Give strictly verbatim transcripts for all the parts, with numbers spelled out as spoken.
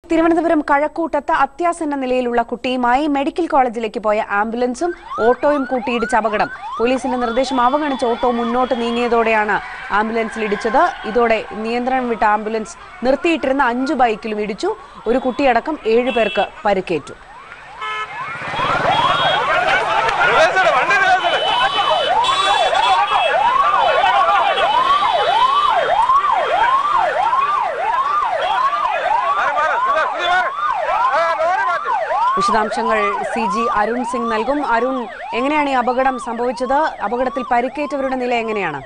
തിരുവനന്തപുരം കഴക്കൂട്ടത്ത് അത്യാസന്ന നിലയിലുള്ള കുട്ടിയുമായി മെഡിക്കൽ കോളേജിലേക്ക് പോയ ആംബുലൻസും ഓട്ടോയും കൂട്ടിയിടിച്ച അപകടം. പോലീസിന്റെ നിർദ്ദേശം അവഗണിച്ച് ഓട്ടോ മുന്നോട്ട് നീങ്ങിയതോടെയാണ് ആംബുലൻസിൽ ഇടിച്ചത്. ഇതോടെ നിയന്ത്രണം വിട്ട ആംബുലൻസ് നിർത്തിയിട്ടിരുന്ന അഞ്ചു ബൈക്കിലും ഇടിച്ചു. ഒരു കുട്ടിയടക്കം ഏഴു പേർക്ക് പരിക്കേറ്റു. വിശദാംശങ്ങൾ സി ജി അരുൺ സിംഗ് നൽകും. അരുൺ, എങ്ങനെയാണ് ഈ അപകടം സംഭവിച്ചത്? അപകടത്തിൽ പരിക്കേറ്റവരുടെ നില എങ്ങനെയാണ്?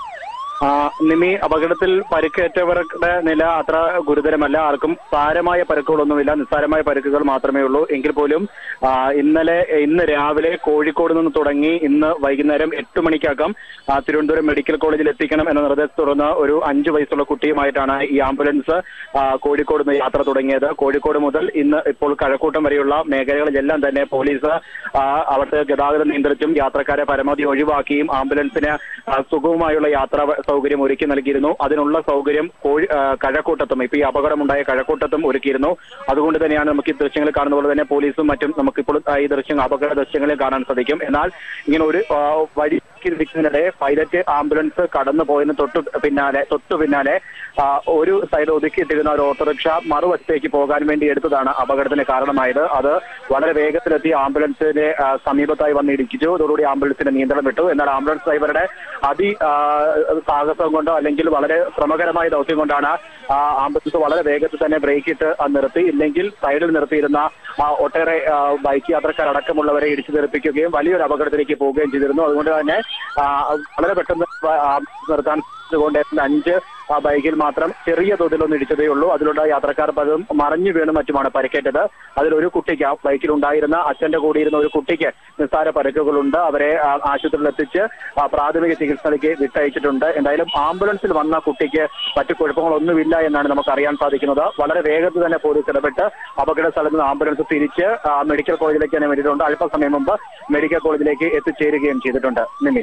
നിമി, അപകടത്തിൽ പരിക്കേറ്റവരുടെ നില അത്ര ഗുരുതരമല്ല. ആർക്കും സാരമായ പരിക്കുകളൊന്നുമില്ല, നിസ്സാരമായ പരിക്കുകൾ മാത്രമേ ഉള്ളൂ. എങ്കിൽ പോലും ഇന്നലെ ഇന്ന് രാവിലെ കോഴിക്കോട് നിന്ന് തുടങ്ങി ഇന്ന് വൈകുന്നേരം എട്ട് മണിക്കകം തിരുവനന്തപുരം മെഡിക്കൽ കോളേജിൽ എത്തിക്കണം എന്ന നിർദ്ദേശത്തെ തുടർന്ന് ഒരു അഞ്ചു വയസ്സുള്ള കുട്ടിയുമായിട്ടാണ് ഈ ആംബുലൻസ് കോഴിക്കോട് നിന്ന് യാത്ര തുടങ്ങിയത്. കോഴിക്കോട് മുതൽ ഇന്ന് ഇപ്പോൾ കഴക്കൂട്ടം വരെയുള്ള മേഖലകളിലെല്ലാം തന്നെ പോലീസ് അവിടുത്തെ ഗതാഗതം നിയന്ത്രിച്ചും യാത്രക്കാരെ പരമാവധി ഒഴിവാക്കിയും ആംബുലൻസിന് സുഗമമായുള്ള യാത്രാ സൗകര്യം ഒരുക്കി നൽകിയിരുന്നു. അതിനുള്ള സൗകര്യം കോഴി കഴക്കൂട്ടത്തും ഇപ്പൊ ഈ അപകടമുണ്ടായ കഴക്കൂട്ടത്തും ഒരുക്കിയിരുന്നു. അതുകൊണ്ട് തന്നെയാണ് നമുക്ക് ഈ ദൃശ്യങ്ങൾ കാണുന്ന പോലെ തന്നെ പോലീസും മറ്റും നമുക്കിപ്പോൾ ഈ ദൃശ്യങ്ങൾ അപകട ദൃശ്യങ്ങളിൽ കാണാൻ സാധിക്കും. എന്നാൽ ഇങ്ങനെ ഒരു വഴി ിനിടെ പൈലറ്റ് ആംബുലൻസ് കടന്നു പോയതിന് തൊട്ടു പിന്നാലെ തൊട്ടു പിന്നാലെ ഒരു സൈഡ് ഒതുക്കിയിട്ടിരുന്ന ഒരു ഓട്ടോറിക്ഷ മറുവശത്തേക്ക് പോകാൻ വേണ്ടി എടുത്തതാണ് അപകടത്തിന് കാരണമായത്. അത് വളരെ വേഗത്തിലെത്തി ആംബുലൻസിന്റെ സമീപത്തായി വന്ന് ഇടിച്ചു. അതോടുകൂടി ആംബുലൻസിന്റെ നിയന്ത്രണം വിട്ടു. എന്നാൽ ആംബുലൻസ് ഡ്രൈവറുടെ അതി സാഹസം കൊണ്ടോ അല്ലെങ്കിൽ വളരെ ശ്രമകരമായ ദൗത്യം കൊണ്ടാണ് ആംബുലൻസ് വളരെ വേഗത്തിൽ തന്നെ ബ്രേക്ക് ഇട്ട് നിർത്തി. ഇല്ലെങ്കിൽ സൈഡിൽ നിർത്തിയിരുന്ന ഒട്ടേറെ ബൈക്ക് യാത്രക്കാരടക്കമുള്ളവരെ ഇടിച്ചു തെറിപ്പിക്കുകയും വലിയൊരു അപകടത്തിലേക്ക് പോവുകയും ചെയ്തിരുന്നു. അതുകൊണ്ട് തന്നെ വളരെ പെട്ടെന്ന് നിർത്താൻ കൊണ്ട് അഞ്ച് ബൈക്കിൽ മാത്രം ചെറിയ തോതിലൊന്നും ഇടിച്ചതേ ഉള്ളൂ. അതിലുള്ള യാത്രക്കാർ പലതും മറിഞ്ഞു വീണും മറ്റുമാണ് പരിക്കേറ്റത്. അതിലൊരു കുട്ടിക്ക് ബൈക്കിൽ ഉണ്ടായിരുന്ന അച്ഛന്റെ കൂടിയിരുന്ന ഒരു കുട്ടിക്ക് നിസ്സാര പരിക്കുകളുണ്ട്. അവരെ ആശുപത്രിയിൽ എത്തിച്ച് പ്രാഥമിക ചികിത്സയ്ക്ക് വിട്ടയച്ചിട്ടുണ്ട്. എന്തായാലും ആംബുലൻസിൽ വന്ന കുട്ടിക്ക് മറ്റു കുഴപ്പങ്ങളൊന്നുമില്ല എന്നാണ് നമുക്ക് അറിയാൻ സാധിക്കുന്നത്. വളരെ വേഗത്തിൽ തന്നെ പോലീസ് ഇടപെട്ട് അപകട സ്ഥലത്ത് നിന്ന് ആംബുലൻസ് തിരിച്ച് മെഡിക്കൽ കോളേജിലേക്ക് തന്നെ വേണ്ടിയിട്ടുണ്ട്. അല്പസമയം മുമ്പ് മെഡിക്കൽ കോളേജിലേക്ക് എത്തിച്ചേരുകയും ചെയ്തിട്ടുണ്ട്. നിമി.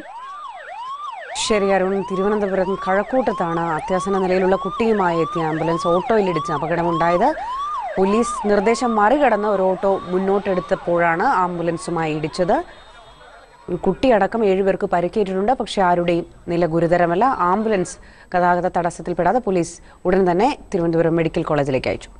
ശരി അരുൺ, തിരുവനന്തപുരം കഴക്കൂട്ടത്താണ് അത്യാസന്ന നിലയിലുള്ള കുട്ടിയുമായി എത്തിയ ആംബുലൻസ് ഓട്ടോയിലിടിച്ച് അപകടമുണ്ടായത്. പോലീസ് നിർദ്ദേശം മറികടന്ന് ഒരു ഓട്ടോ മുന്നോട്ടെടുത്തപ്പോഴാണ് ആംബുലൻസുമായി ഇടിച്ചത്. ഒരു കുട്ടിയടക്കം ഏഴുപേർക്ക് പരിക്കേറ്റിട്ടുണ്ട്. പക്ഷേ ആരുടെയും നില ഗുരുതരമല്ല. ആംബുലൻസ് ഗതാഗത തടസ്സത്തിൽപ്പെടാതെ പോലീസ് ഉടൻ തന്നെ തിരുവനന്തപുരം മെഡിക്കൽ കോളേജിലേക്ക് അയച്ചു.